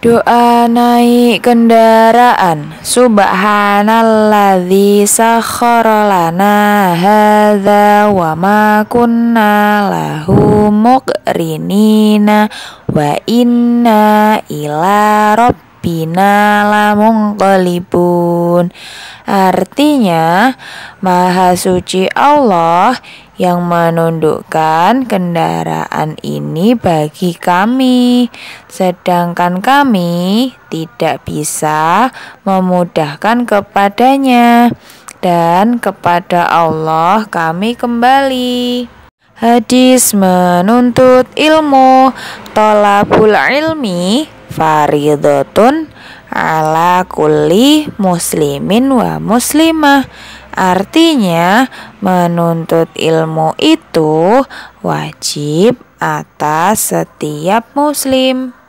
Doa naik kendaraan. Subhanalladzi sakhkhara lana hadza wa ma kunna lahu muqrinina wa inna ila rabbina lamunqalibun. Artinya, Maha Suci Allah yang menundukkan kendaraan ini bagi kami, sedangkan kami tidak bisa memudahkan kepadanya, dan kepada Allah kami kembali. Hadis menuntut ilmu. Thalabul ilmi fardhatun ala kulli muslimin wa muslimah. Artinya, menuntut ilmu itu wajib atas setiap muslim.